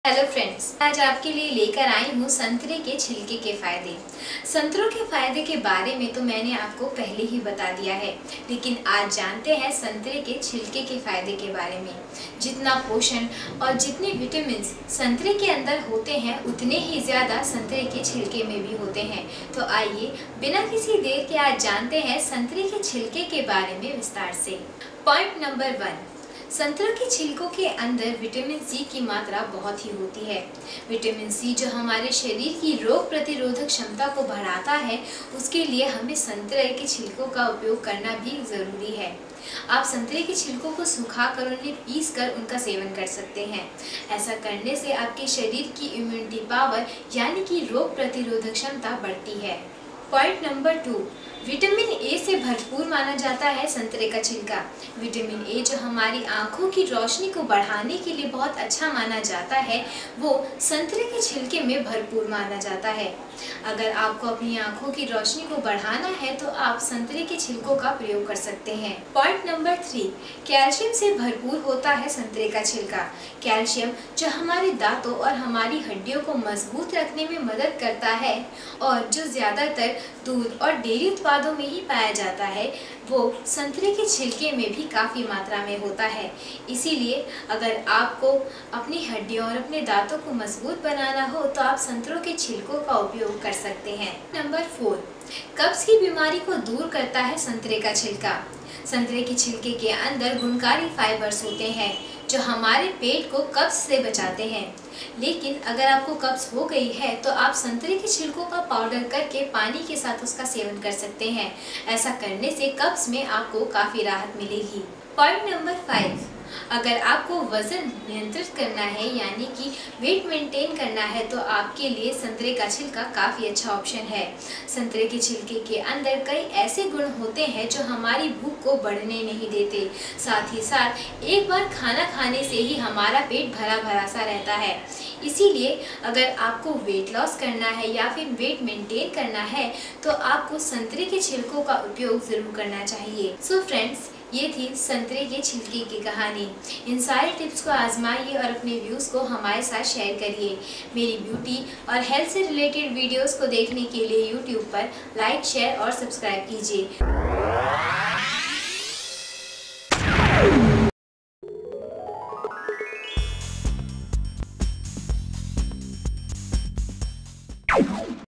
Hello friends, आज आपके लिए लेकर आई हूँ संतरे के छिलके के फ़ायदे। संतरों के फ़ायदे के बारे में तो मैंने आपको पहले ही बता दिया है, लेकिन आज जानते हैं संतरे के छिलके के फ़ायदे के बारे में। जितना पोषण और जितने विटामिन संतरे के अंदर होते हैं, उतने ही ज़्यादा संतरे के छिलके में भी होते हैं। तो आइए बिना किसी देर के आज जानते हैं संतरे के छिलके के बारे में विस्तार से। पॉइंट नंबर 1, संतरों के छिलकों के अंदर विटामिन सी की मात्रा बहुत ही होती है। विटामिन सी जो हमारे शरीर की रोग प्रतिरोधक क्षमता को बढ़ाता है, उसके लिए हमें संतरे के छिलकों का उपयोग करना भी ज़रूरी है। आप संतरे के छिलकों को सुखाकर उन्हें पीसकर उनका सेवन कर सकते हैं। ऐसा करने से आपके शरीर की इम्यूनिटी पावर यानी कि रोग प्रतिरोधक क्षमता बढ़ती है। पॉइंट नंबर 2, विटामिन ए से भरपूर माना जाता है संतरे का छिलका। विटामिन ए जो हमारी आंखों की रोशनी को बढ़ाने के लिए बहुत अच्छा माना जाता है, वो संतरे के छिलके में भरपूर माना जाता है। अगर आपको अपनी आंखों की रोशनी को बढ़ाना है तो आप संतरे के छिलकों का प्रयोग कर सकते हैं। पॉइंट नंबर 3, कैल्शियम से भरपूर होता है संतरे का छिलका। कैल्शियम जो हमारे दांतों और हमारी हड्डियों को मजबूत रखने में मदद करता है और जो ज़्यादातर दूध और डेयरी उत्पादों में ही पाया जाता है, वो संतरे के छिलके में भी काफ़ी मात्रा में होता है। इसीलिए अगर आपको अपनी हड्डियों और अपने दांतों को मजबूत बनाना हो तो आप संतरों के छिलकों का उपयोग कर सकते हैं। नंबर 4, कब्ज की बीमारी को दूर करता है संतरे का छिलका। संतरे के छिलके के अंदर गुणकारी फाइबर्स होते हैं जो हमारे पेट को कब्ज से बचाते हैं। लेकिन अगर आपको कब्ज हो गई है तो आप संतरे के छिलकों का पाउडर करके पानी के साथ उसका सेवन कर सकते हैं। ऐसा करने से कब्ज में आपको काफ़ी राहत मिलेगी। पॉइंट नंबर 5, अगर आपको वज़न नियंत्रित करना है यानी कि वेट मेंटेन करना है तो आपके लिए संतरे का छिलका काफ़ी अच्छा ऑप्शन है। संतरे के छिलके के अंदर कई ऐसे गुण होते हैं जो हमारी भूख को बढ़ने नहीं देते। साथ ही साथ एक बार खाना खाने से ही हमारा पेट भरा भरा सा रहता है। इसीलिए अगर आपको वेट लॉस करना है या फिर वेट मेंटेन करना है तो आपको संतरे के छिलकों का उपयोग ज़रूर करना चाहिए। सो फ्रेंड्स, ये थी संतरे के छिलके की कहानी। इन सारे टिप्स को आजमाइए और अपने व्यूज़ को हमारे साथ शेयर करिए। मेरी ब्यूटी और हेल्थ से रिलेटेड वीडियोस को देखने के लिए यूट्यूब पर लाइक, शेयर और सब्सक्राइब कीजिए।